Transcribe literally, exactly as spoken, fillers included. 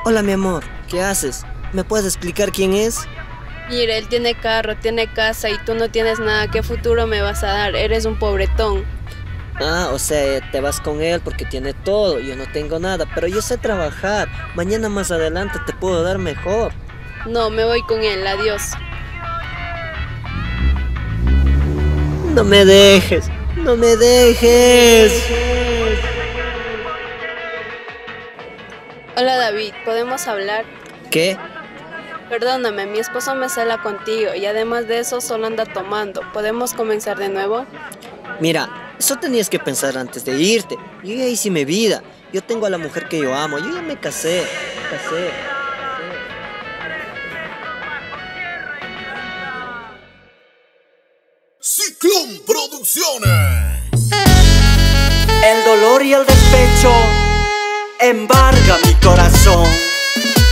Hola mi amor, ¿qué haces? ¿Me puedes explicar quién es? Mira, él tiene carro, tiene casa y tú no tienes nada. ¿Qué futuro me vas a dar? Eres un pobretón. Ah, o sea, te vas con él porque tiene todo, yo no tengo nada, pero yo sé trabajar. Mañana más adelante te puedo dar mejor. No, me voy con él, adiós. No me dejes, no me dejes. Hola David, ¿podemos hablar? ¿Qué? Perdóname, mi esposo me cela contigo y además de eso solo anda tomando. ¿Podemos comenzar de nuevo? Mira, eso tenías que pensar antes de irte. Yo ya hice mi vida. Yo tengo a la mujer que yo amo. Yo ya me casé. Me casé. Ciclón Producciones. El dolor y el despecho embarga mi corazón.